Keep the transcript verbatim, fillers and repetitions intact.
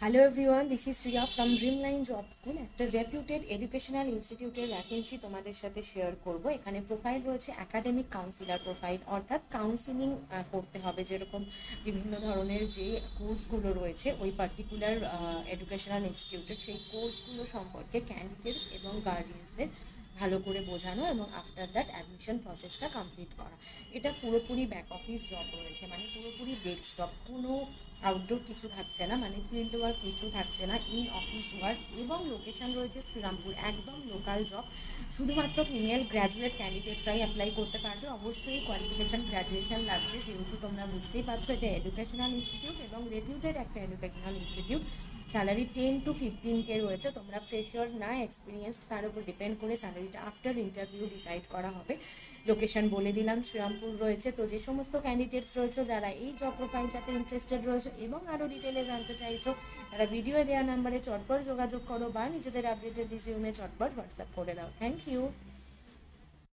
Hello everyone, this is Riya from DreamlineJobSchool. একটা রেপুটেড educational ইনস্টিটিউটের vacancy তোমাদের সাথে শেয়ার করব। এখানে প্রোফাইল রয়েছে একাডেমিক কাউন্সিলর প্রোফাইল, অর্থাৎ কাউন্সিলিং করতে হবে। যেরকম বিভিন্ন ধরনের যে কোর্সগুলো রয়েছে ওই পার্টিকুলার এডুকেশনাল ইনস্টিটিউটের সেই কোর্সগুলো সম্পর্কে ক্যান্ডিডেটস এবং গার্ডিয়ানসদের ভালো করে বোঝানো এবং আফটার দ্যাট অ্যাডমিশন প্রসেসটা কমপ্লিট করা। এটা পুরোপুরি ব্যাক অফিস জব রয়েছে, মানে পুরোপুরি ডেস্কটপ, কোনো আউটডোর কিছু থাকছে না, মানে ফিল্ড ওয়ার্ক কিছু থাকছে না, ইন অফিস ওয়ার্ক, এবং লোকেশন রয়েছে শ্রীরামপুর, একদম লোকাল জব। শুধুমাত্র ফিমেল গ্র্যাজুয়েট ক্যান্ডিডেটরাই অ্যাপ্লাই করতে পারবে। অবশ্যই কোয়ালিফিকেশান গ্র্যাজুয়েশন লাগছে, যেহেতু তোমরা বুঝতেই পারছো এটা এডুকেশনাল ইনস্টিটিউট এবং রেপুটেড একটা educational institute. Salary ten to fifteen K রয়েছে। তোমরা ফ্রেশার না এক্সপিরিয়েন্সড, তার উপর ডিপেন্ড করে স্যালারিটা আফটার ইন্টারভিউ ডিসাইড করা হবে। লোকেশন বলে দিলাম, শ্রীরামপুর রয়েছে। তো যে সমস্ত ক্যান্ডিডেটস রয়েছে যারা এই জব প্রোফাইলটাতে ইন্টারেস্টেড রয়েছে এবং আরও ডিটেলে জানতে চাইছো, তারা ভিডিও দেওয়া নাম্বারে চটপট যোগাযোগ করো বা নিজেদের আপডেটেড রিজিউমে চটপট হোয়াটসঅ্যাপ করে দাও। Thank you.